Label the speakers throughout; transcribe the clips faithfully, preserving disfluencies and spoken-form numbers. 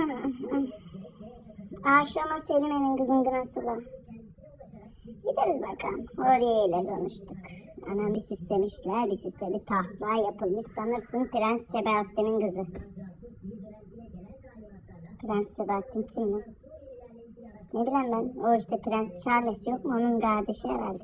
Speaker 1: Akşama Selime'nin kızın gınası var. Gideriz bakalım. Oraya ile konuştuk. Anam bir süslemişler, bir süsle bir tahtlar yapılmış. Sanırsın Prens Sebahattin'in kızı. Prens Sebahattin kim lan? Ne bileyim ben, o işte Prens Charles yok mu? Onun kardeşi herhalde.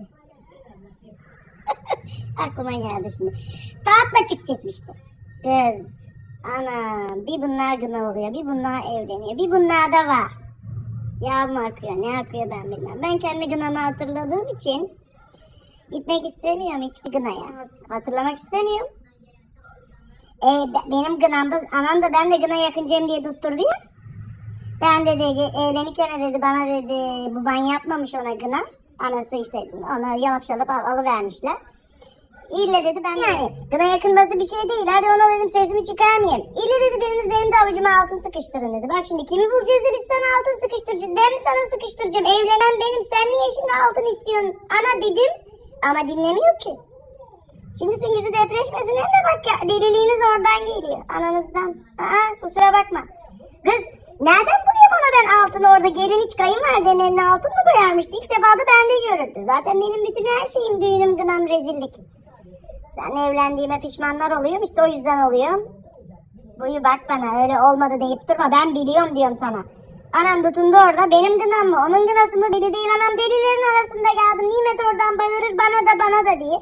Speaker 1: Aklıma geldi şimdi. Tahtla çıkacakmıştı. Kız, ana bir bunlar gına oluyor, bir bunlar evleniyor, bir bunlar da var. Yağ mı akıyor, ne akıyor ben bilmem. Ben kendi gınamı hatırladığım için gitmek istemiyorum hiçbir gınaya. Hatırlamak istemiyorum. E, benim gınamda, anam da ben de gına yakıncayım diye tutturdu ya. Ben de dedi, evlenirken dedi bana dedi, baban yapmamış ona gına. Anası işte ona yalap şalap al, alıvermişler. İlle dedi ben yani gına yakınması bir şey değil. Hadi ona dedim sesimi çıkarmayayım. İlle dedi biriniz benim de avucuma altın sıkıştırın dedi. Bak şimdi kimi bulacağız da biz sana altın sıkıştıracağız. Ben mi sana sıkıştıracağım? Evlenen benim. Sen niye şimdi altın istiyorsun? Ana dedim. Ama dinlemiyor ki. Şimdi süngüsü depreşmesin hem de bak ya. Deliliğiniz oradan geliyor. Ananızdan. Aa kusura bakma. Kız nereden bulayım ona ben altın orada? Gelin hiç kayınvalidenin eline altın mı koyarmış? İlk defa da bende görüldü. Zaten benim bütün her şeyim düğünüm gınam rezillik. Sen evlendiğime pişmanlar oluyor işte o yüzden oluyor. Buyu bak bana öyle olmadı deyip durma ben biliyorum diyorum sana. Anam tutundu orada benim gınam mı onun gınası mı belli değil anam delilerin arasında kaldım. Nimet oradan bağırır bana da bana da diye.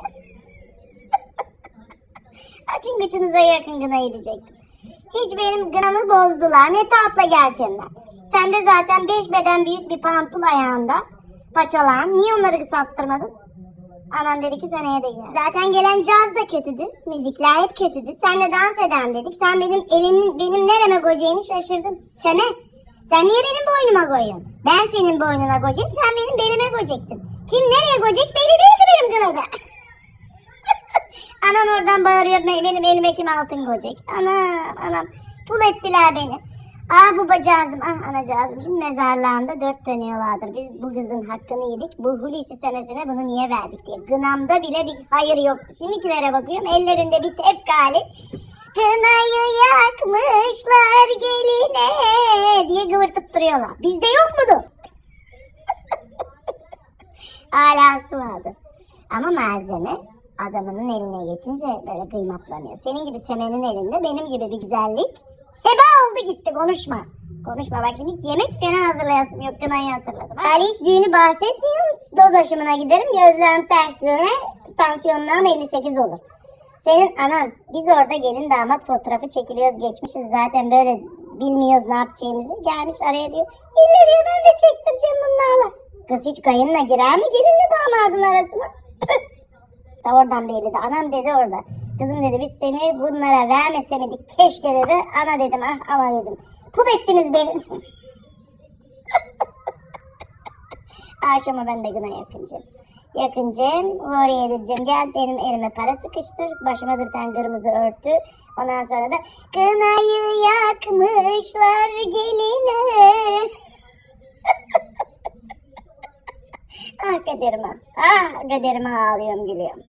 Speaker 1: Açın kıçınıza yakın gına gidecektim. Hiç benim gınamı bozdular ne tatlı geleceğim ben. Sen de zaten beş beden büyük bir pantul ayağında paçalan niye onları kısalttırmadın? Anam dedi ki seneye de gel. Zaten gelen caz da kötüdü. Müzikler hep kötüdü. Senle dans eden dedik. Sen benim elinin benim nereme koyacağını şaşırdın. Sene. Sen niye benim boynuma koyuyorsun? Ben senin boynuna koyacağım. Sen benim belime koyacaktın. Kim nereye koyacak belli değildi benim kınada. Anan oradan bağırıyor. Benim elime kim altın koyacak? Anam anam. Pul ettiler beni. Ah bu bacağızım, ah anacağızım. Şimdi mezarlığında dört dönüyorlardır. Biz bu kızın hakkını yedik. Bu Hulusi senesine bunu niye verdik diye. Gınamda bile bir hayır yoktu. Şimdikilere bakıyorum ellerinde bir tefkali. Kınayı yakmışlar geline diye kıvırtıp duruyorlar. Bizde yok mudur? Alası vardı. Ama malzeme adamının eline geçince böyle kıymatlanıyor. Senin gibi Semen'in elinde benim gibi bir güzellik. Heba oldu gitti konuşma. Konuşma bak şimdi hiç yemek falan hazırlayasım yok kınayı hatırladım. Ali hiç düğünü bahsetmiyorum. Doz aşımına giderim gözlerim tersine tansiyonlarım elli sekiz olur. Senin anan biz orada gelin damat fotoğrafı çekiliyoruz geçmişiz zaten böyle bilmiyoruz ne yapacağımızı. Gelmiş araya diyor ille diyor ben de çektireceğim bunlarla. Kız hiç kayınla girer mi gelinle damadın arasına? Da oradan belli de anam dedi orada. Kızım dedi biz seni bunlara vermesemedik keşke dedi. Ana dedim ah ama dedim. Pul ettiniz beni. Akşama ben de gına yakıncım. Yakıncım oraya edeceğim. Gel benim elime para sıkıştır. Başıma da bir tane kırmızı örtü. Ondan sonra da kınayı yakmışlar geline. Ah kaderime. Ah kaderime ağlıyorum gülüyorum.